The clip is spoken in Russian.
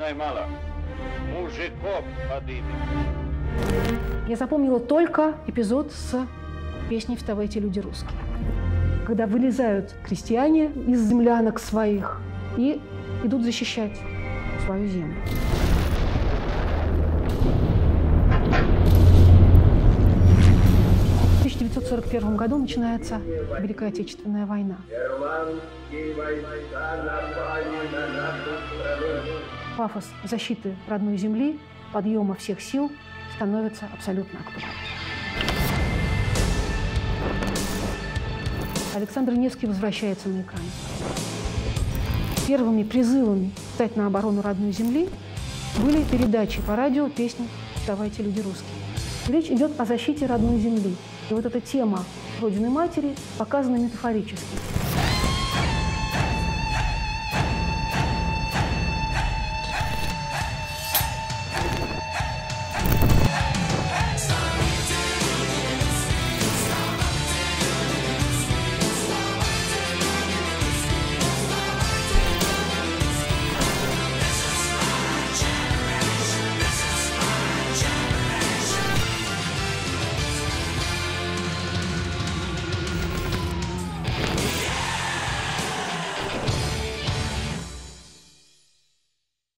знаю мало. Мужиков подымем. Я запомнила только эпизод с песней «Вставайте, люди русские», когда вылезают крестьяне из землянок своих и идут защищать свою землю. В 1941 году начинается Великая Отечественная война. Пафос защиты родной земли, подъема всех сил становится абсолютно актуальным. Александр Невский возвращается на экран. Первыми призывами встать на оборону родной земли были передачи по радио песни «Вставайте, люди русские». Речь идет о защите родной земли. И вот эта тема Родины Матери показана метафорически.